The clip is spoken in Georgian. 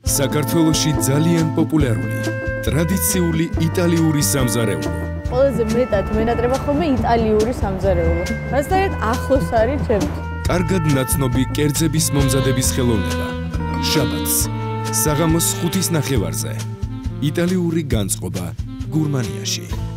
საქართველოში ძალიან პოპულარული ტრადიციული იტალიური სამზარეულო. ყველაზე მეტად მენატრება ხოლმე იტალიური სამზარეულო. მასთან ახლოს არის ჩემთვის. კარგად ნაცნობი კერძების მომზადების ხელოვნება. შაბათს საღამოს 5:30-ზე. იტალიური განწყობა გურმანიაში.